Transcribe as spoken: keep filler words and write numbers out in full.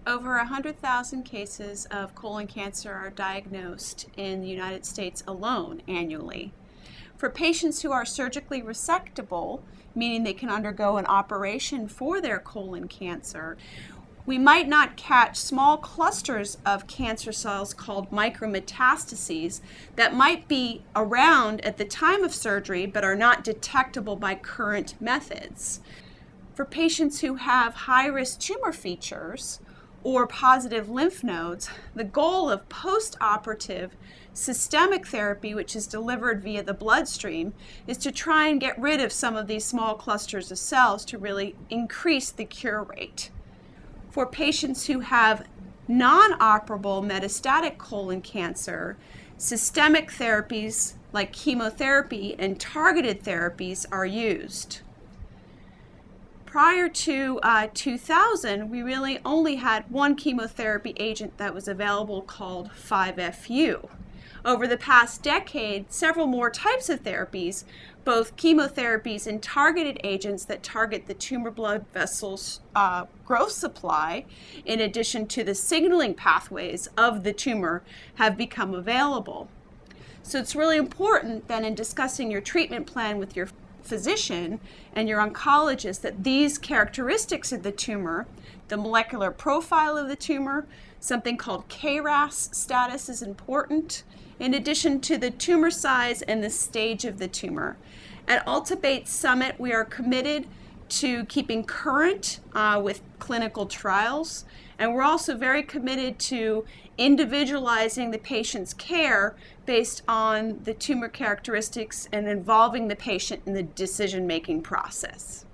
Over one hundred thousand cases of colon cancer are diagnosed in the United States alone annually. For patients who are surgically resectable, meaning they can undergo an operation for their colon cancer, we might not catch small clusters of cancer cells called micrometastases that might be around at the time of surgery but are not detectable by current methods. For patients who have high-risk tumor features or positive lymph nodes, the goal of postoperative systemic therapy, which is delivered via the bloodstream, is to try and get rid of some of these small clusters of cells to really increase the cure rate. For patients who have non-operable metastatic colon cancer, systemic therapies like chemotherapy and targeted therapies are used. Prior to uh, two thousand, we really only had one chemotherapy agent that was available called five F U. Over the past decade, several more types of therapies, both chemotherapies and targeted agents that target the tumor blood vessels uh, growth supply, in addition to the signaling pathways of the tumor, have become available. So it's really important then in discussing your treatment plan with your physician and your oncologist that these characteristics of the tumor, the molecular profile of the tumor, something called K R A S status is important, in addition to the tumor size and the stage of the tumor. At Alta Summit, we are committed to keeping current uh, with clinical trials, and we're also very committed to individualizing the patient's care based on the tumor characteristics and involving the patient in the decision-making process.